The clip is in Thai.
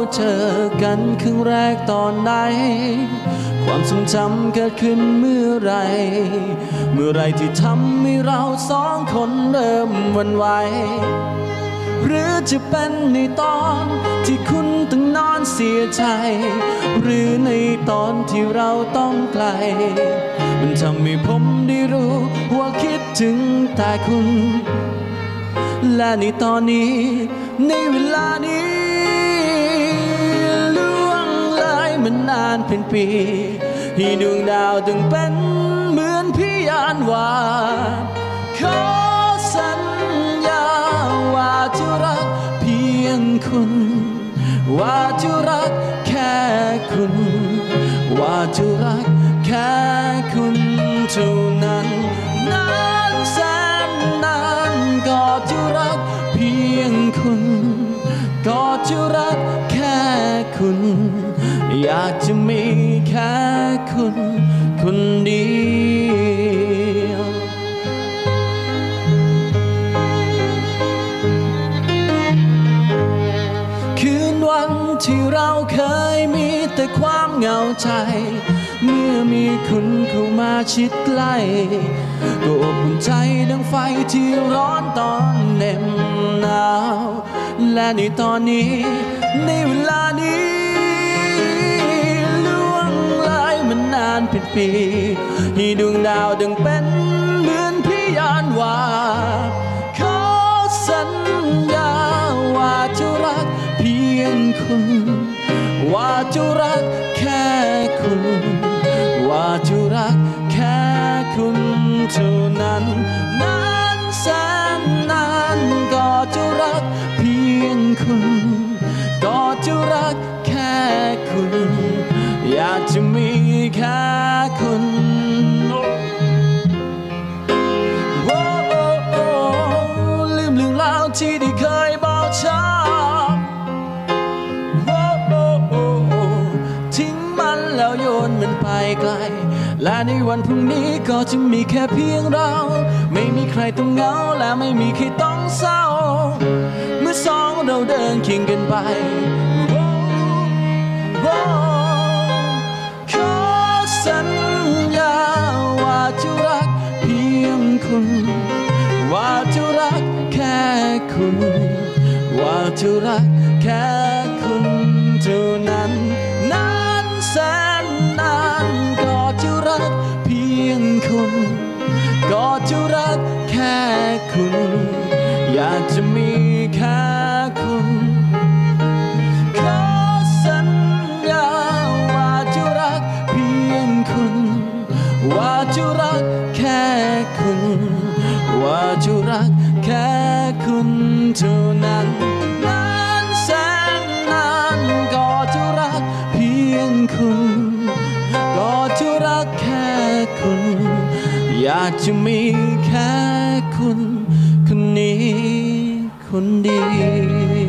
เจอกันครั้งแรกตอนไหนความทรงจำเกิดขึ้นเมื่อไรที่ทำให้เราสองคนเริ่มหวั่นไหวหรือจะเป็นในตอนที่คุณต้องนอนเสียใจหรือในตอนที่เราต้องไกลมันทำให้ผมได้รู้ว่าคิดถึงแต่คุณและในตอนนี้ในเวลานี้ล่วงเลยมันนานเป็นปีที่ดวงดาวถึงเป็นเหมือนพยานว่าขอสัญญาว่าจะรักเพียงคุณว่าจะรักแค่คุณว่าจะรักแค่คุณเท่านั้นนานแสนนานก็จะรักเพียงคุณก็จะรักแค่คุณอยากจะมีแค่คุณคนเดียวคืนวันที่เราเคยมีแต่ความเหงาใจเมื่อมีคุณเข้ามาชิดใกล้ก็อบอุ่นใจดังไฟที่ร้อนตอนเหน็บหนาวและในตอนนี้ในเวลานี้ล่วงเลยมันนานเป็นปีที่ดวงดาวดังเป็นเหมือนพยานว่าขอสัญญาว่าจะรักเพียงคุณว่าจะรักแค่คุณว่าจะรักแค่คุณเท่านั้นนานแสนนานก็จะรักเพียงคุณก็จะรักแค่คุณอยากจะมีแค่คุณลืมเรื่องราวที่ได้เคยบอกฉันทิ้งมันแล้วโยนมันไปไกลและในวันพรุ่งนี้ก็จะมีแค่เพียงเราไม่มีใครต้องเหงาและไม่มีใครต้องเศร้าเมื่อสองเราเดินเคียงกันไปขอสัญญาว่าจะรักเพียงคุณว่าจะรักแค่คุณว่าจะรักแค่คุณเท่านั้นนานแสนนานก็จะรักเพียงคุณก็จะรักแค่คุณอยากจะมีแค่คุณขอสัญญาว่าจะรักเพียงคุณว่าจะรักแค่คุณว่าจะรักแค่คุณเท่านั้นนานแสนนานก็จะรักเพียงคุณก็จะรักแค่คุณอยากจะมีแค่คุณคนนี้คนเดียว